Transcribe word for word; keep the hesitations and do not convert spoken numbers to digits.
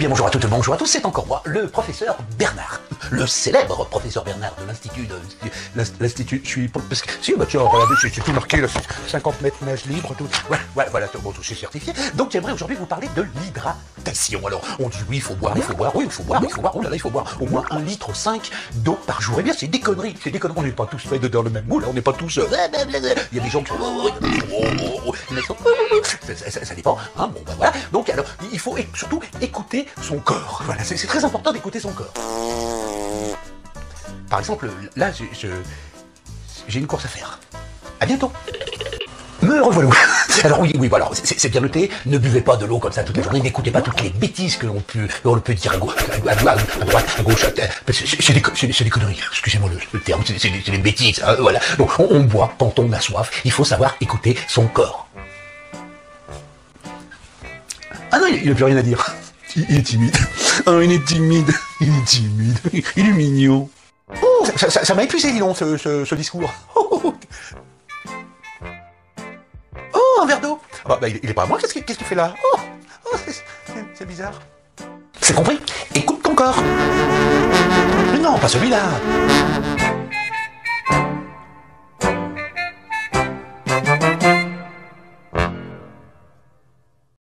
bien bonjour à toutes, bonjour à tous, c'est encore moi, le professeur Bernard, le célèbre professeur Bernard de l'Institut de... L'Institut, je suis... Parce que, si, bah tiens, regardez, c'est tout marqué, là, cinquante mètres nage libre, tout... Voilà, voilà, voilà, bon, tout c'est certifié. Donc j'aimerais aujourd'hui vous parler de l'hydratation. Alors, on dit oui, il faut boire, il faut boire, oui, il faut boire, il faut boire, oh là là, il faut boire au moins un litre cinq d'eau par jour. Eh bien, c'est des conneries, c'est des conneries, on n'est pas tous faits dans le même moule, on n'est pas tous... Il y a des gens qui sont... Ça, ça, ça dépend, hein, bon, bah voilà. Donc alors, il faut surtout écouter son corps. Voilà, c'est très important d'écouter son corps. Par exemple, là, j'ai une course à faire. À bientôt. Me revoilà. Alors oui, oui, voilà, c'est bien noté. Ne buvez pas de l'eau comme ça toute la journée. N'écoutez pas toutes les bêtises que l'on peut, on peut dire à gauche, à, à, à droite, à gauche. C'est des, des conneries. Excusez-moi le, le terme. C'est des, des bêtises. Hein, voilà. Donc on, on boit quand on a soif. Il faut savoir écouter son corps. Ah non, il n'a plus rien à dire. Il, il est timide. Oh, il est timide. Il est timide. Il est mignon. Oh, ça m'a épuisé, dis donc, ce, ce, ce discours. Oh, oh, oh, un verre d'eau. Ah bah, bah, il, il est pas à moi. Qu'est-ce qu'il qu qu fait là? Oh, oh c'est bizarre. C'est compris? Écoute ton corps. Mais non, pas celui-là.